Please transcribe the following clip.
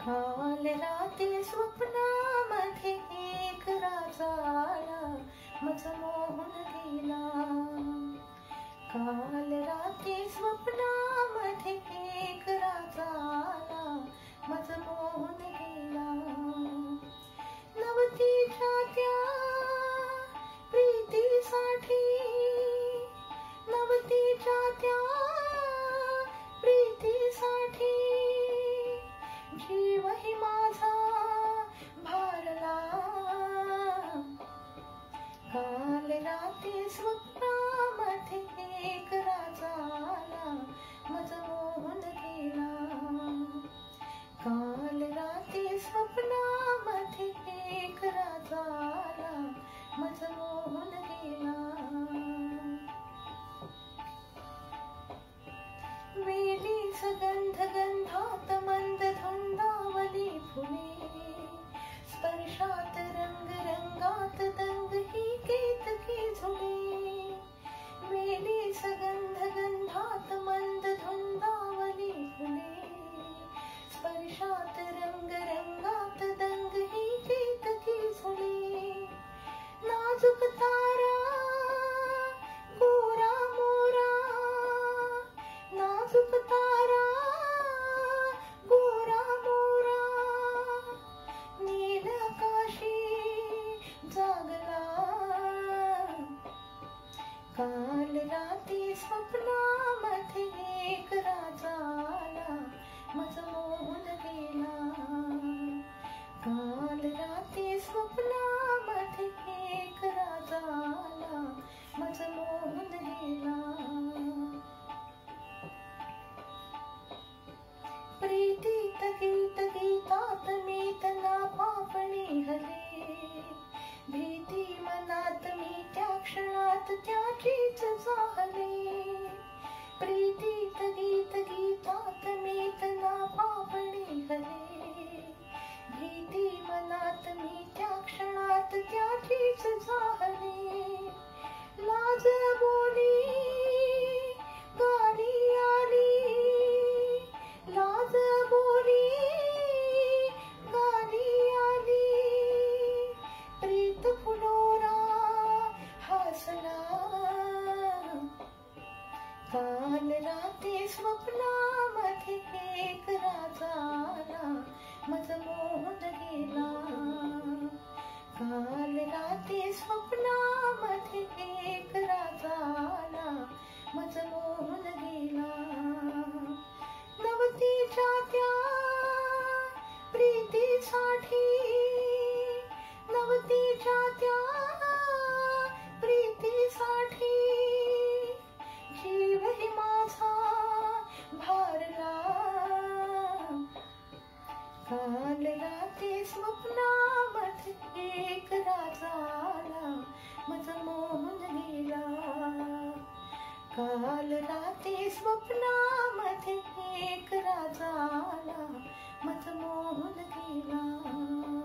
काल रात्री स्वप्नामध्ये एक राजा आला, मज मोहून गेला. काल रात्री स्वप्नामध्ये एक राजा आला, मज मोहून गेला. नवतीच्या त्या प्रीतीसाठी, नवतीच्या त्या प्रीतीसाठी जीवही माझा भारला. काल रात्री स्वप्नामध्ये एक राजा आला, मज मोहून गेला. काल रात्री स्वप्नामध्ये एक राजा आला, मज मोहून गेला. वेली सुगंध गंधात मंद धुंदावली फुले, स्पर्शात रंग रंगात दंग ही केतकी झुले. वेली सुगंध गंधात मंद धुंदावली फुले, स्पर्शात रंग रंगात दंग ही केतकी झुले. नाजूक तारा गोरा मोरा, नाजूक तारा गोरा मोरा, नील आकाशी जागला. काल रात्री स्वप्नामध्ये एक राजा आला, मज मोहून गेला. काल रात्री स्वप्नामध्ये एक राजा आला, मज मोहून गेला. प्रीतीत गीत गीतात मीत ना पापणी हले, भीती मनात मी त्या क्षणात त्याचीच जाहले. प्रीतीत गीत गीतात मीत ना पापणी हले, भीती मनात मी त्या क्षणात त्याचीच जाहले. लाज बोली गाणी आली, लाज बोली गाणी आली. प्रीत फुलोरा हसला. काल रात्री स्वप्नामध्ये एक राजा आला, मज मोहून गेला. काल रात्री स्वप्नामध्ये एक राजा आला, मज मोहून गेला. नवतीच्या त्या प्रीतीसाठी, नवतीच्या त्या प्रीतीसाठी जीवही माझा भारला. काल रात्री स्वप्नामध्ये एक राजा आला, मज मोहून गेला. काल रात्री स्वप्नामध्ये एक राजा आला, मज मोहून गेला.